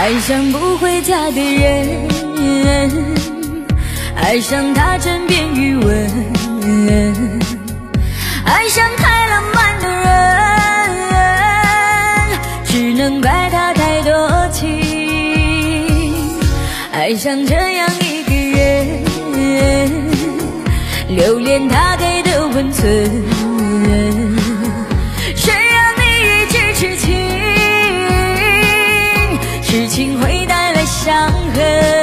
爱上不回家的人，爱上他枕边余温，爱上太浪漫的人，只能怪他太多情。爱上这样一个人，留恋他给的温存，谁让你一直痴情，痴情会带来伤痕。